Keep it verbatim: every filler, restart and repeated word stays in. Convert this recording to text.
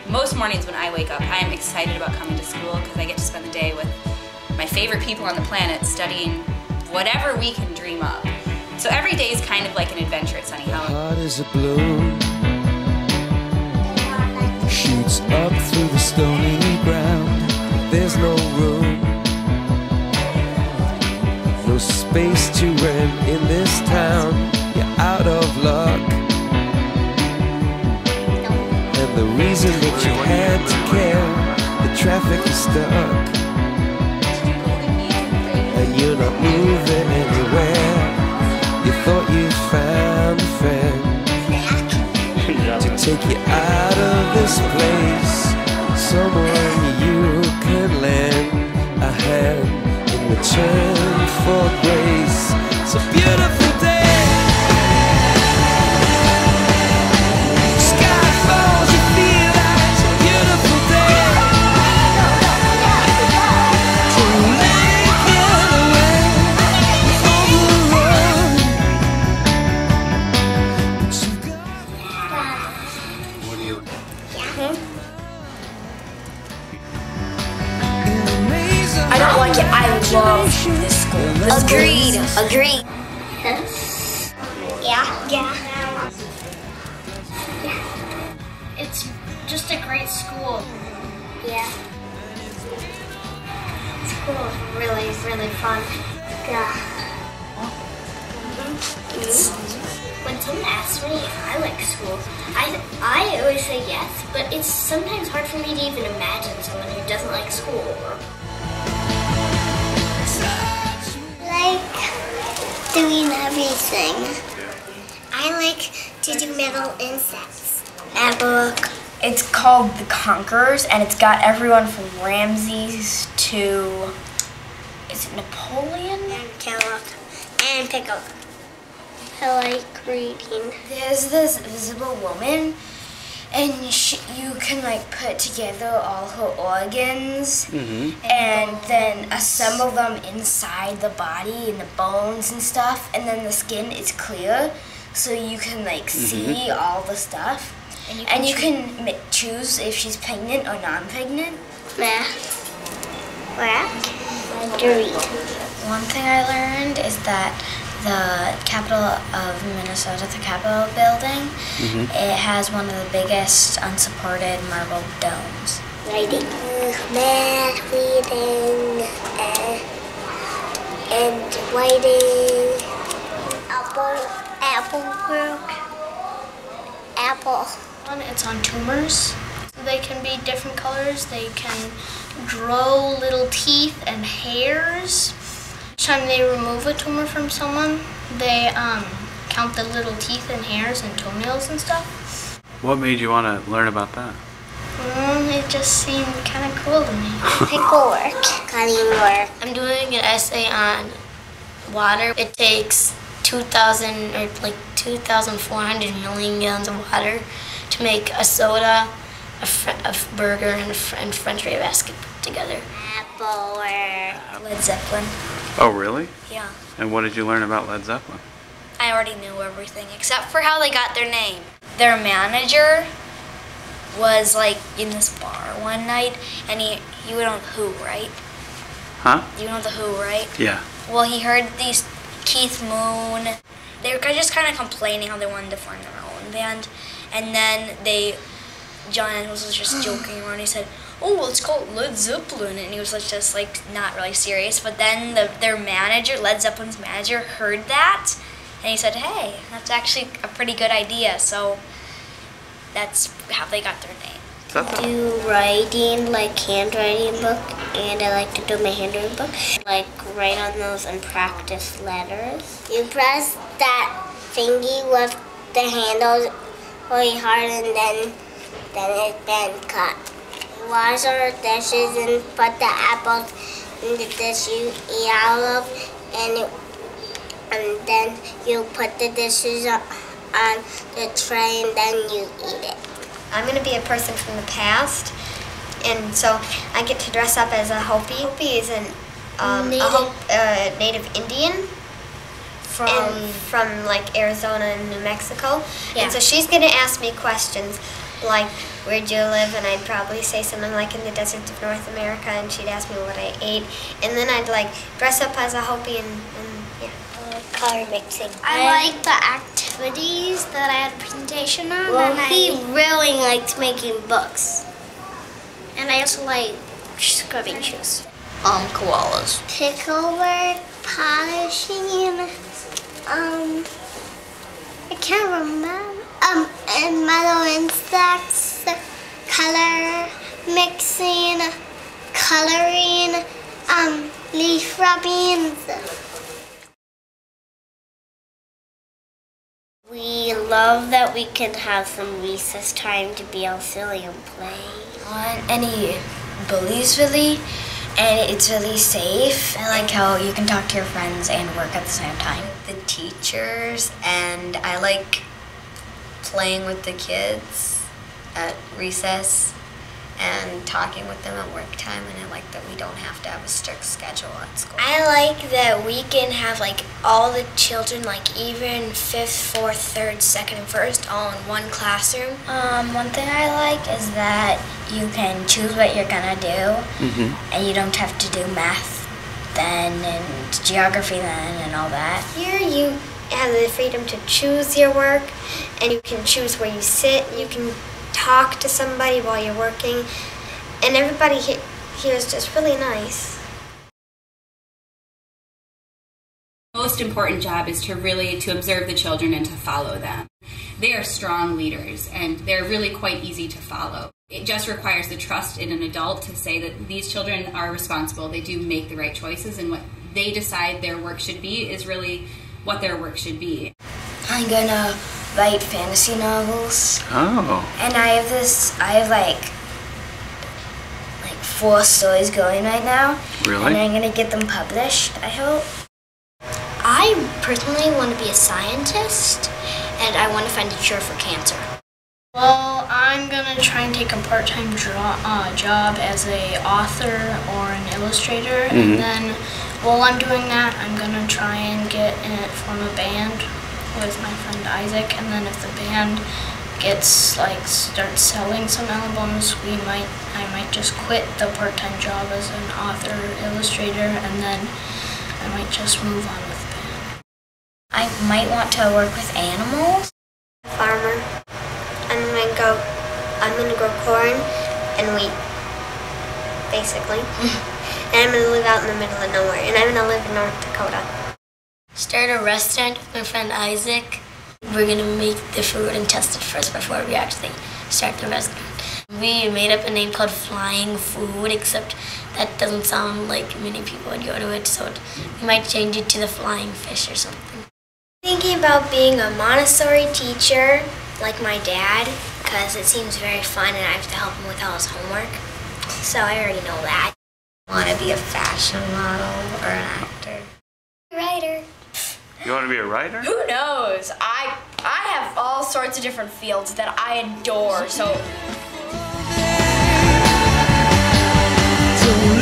Most mornings when I wake up, I am excited about coming to school because I get to spend the day with my favorite people on the planet studying whatever we can dream up. So every day is kind of like an adventure at Sunny Hollow. Heart is a blue, shoots up through the stony ground. There's no room, no space to rent in this town. You're out of luck, and the reason that you had to care, the traffic is stuck, and you're not moving anywhere. You thought you found a friend to take you out of this place, someone you can lend a hand in return for grace. It's a beautiful day. Sky falls, you feel like it's a beautiful day. To make it away on the road. But you've got What do you? I don't like it. I love this school. Agreed. Agreed. Yeah. Yeah. It's just a great school. Yeah. School is really, really fun. Yeah. Mm-hmm. When someone asks me, I like school, I, I always say yes, but it's sometimes hard for me to even imagine someone who doesn't like school. Like doing everything. I like to do metal insects. That book. It's called The Conquerors, and it's got everyone from Ramses to, is it Napoleon? And Kellogg. And Pickle. I like reading. There's this visible woman, and she, you can like put together all her organs, mm-hmm. and then assemble them inside the body and the bones and stuff, and then the skin is clear, so you can like mm-hmm. see all the stuff. And you can, and you can m choose if she's pregnant or non-pregnant. Math. What? To read. One thing I learned is that the capital of Minnesota, the Capitol building, mm-hmm. it has one of the biggest unsupported marble domes. Writing. Math, reading, uh, and writing. Apple. Apple work. Apple. It's on tumors. They can be different colors. They can grow little teeth and hairs. Each time they remove a tumor from someone, they um, count the little teeth and hairs and toenails and stuff. What made you want to learn about that? Um, it just seemed kind of cool to me. Pickle work. Cutting work. I'm doing an essay on water. It takes two thousand or like two thousand four hundred million gallons of water to make a soda, a, fr a burger, and a fr and French fry basket put together. Apple work. Led Zeppelin. Oh, really? Yeah. And what did you learn about Led Zeppelin? I already knew everything except for how they got their name. Their manager was like in this bar one night, and he, you know the Who, right? Huh? You know the Who, right? Yeah. Well, he heard these Keith Moon. They were just kind of complaining how they wanted to form their own band, and then they, John Adams was just joking around. He said, "Oh, well, it's called Led Zeppelin," and he was like, just like not really serious. But then the, their manager, Led Zeppelin's manager, heard that, and he said, "Hey, that's actually a pretty good idea." So that's how they got their name. I do writing, like handwriting book, and I like to do my handwriting book. Like write on those and practice letters. You press that thingy with the handles really hard, and then then it's been cut. Wash our dishes and put the apples in the dish you eat out of, and you, and then you put the dishes on the tray, and then you eat it. I'm going to be a person from the past, and so I get to dress up as a Hopi. Hopi is an, um, native. a Hope, uh, native Indian from and from like Arizona and New Mexico. Yeah. And so she's going to ask me questions like, where'd you live? And I'd probably say something like in the deserts of North America, and she'd ask me what I ate. And then I'd like dress up as a Hopi and, and yeah. Uh, color mixing. I like the activities that I had a presentation on. Well, and he I, really likes making books. and I also like scrubbing shoes. Um, koalas. Picklework, polishing, um, I can't remember. Um, and metal insects, color mixing, coloring, um, leaf rubbings. We love that we can have some recess time to be all silly and play. On any bullies really, and it's really safe. I like how you can talk to your friends and work at the same time. The teachers, and I like playing with the kids at recess and talking with them at work time, and I like that we don't have to have a strict schedule at school. I like that we can have like all the children, like even fifth, fourth, third, second, and first, all in one classroom. Um, one thing I like is that you can choose what you're gonna do, Mm-hmm. and you don't have to do math then and geography then and all that. Here you have the freedom to choose your work, and you can choose where you sit. You can talk to somebody while you're working, and everybody he- here is just really nice. Most important job is to really to observe the children and to follow them. They are strong leaders, and they're really quite easy to follow. It just requires the trust in an adult to say that these children are responsible. They do make the right choices, and what they decide their work should be is really what their work should be. I'm gonna write fantasy novels. Oh. And I have this, I have like, like four stories going right now. Really? And I'm gonna get them published, I hope. I personally want to be a scientist, and I want to find a cure for cancer. Well, I'm gonna try and take a part-time draw, uh, job as a author or an illustrator, Mhm. and then while I'm doing that, I'm gonna try and get in it, form a band with my friend Isaac, and then if the band gets like starts selling some albums, we might I might just quit the part-time job as an author illustrator, and then I might just move on with the band. I might want to work with animals. Farmer. I'm gonna go. I'm gonna grow corn and wheat, basically. And I'm gonna live out in the middle of nowhere. And I'm gonna live in North Dakota. Start a restaurant with my friend Isaac. We're gonna make the food and test it first before we actually start the restaurant. We made up a name called Flying Food, except that doesn't sound like many people would go to it, so it, we might change it to the Flying Fish or something. Thinking about being a Montessori teacher, like my dad, because it seems very fun and I have to help him with all his homework. So I already know that. Want to be a fashion model or an actor? Writer. You want to be a writer? Who knows? I I have all sorts of different fields that I adore, so Don't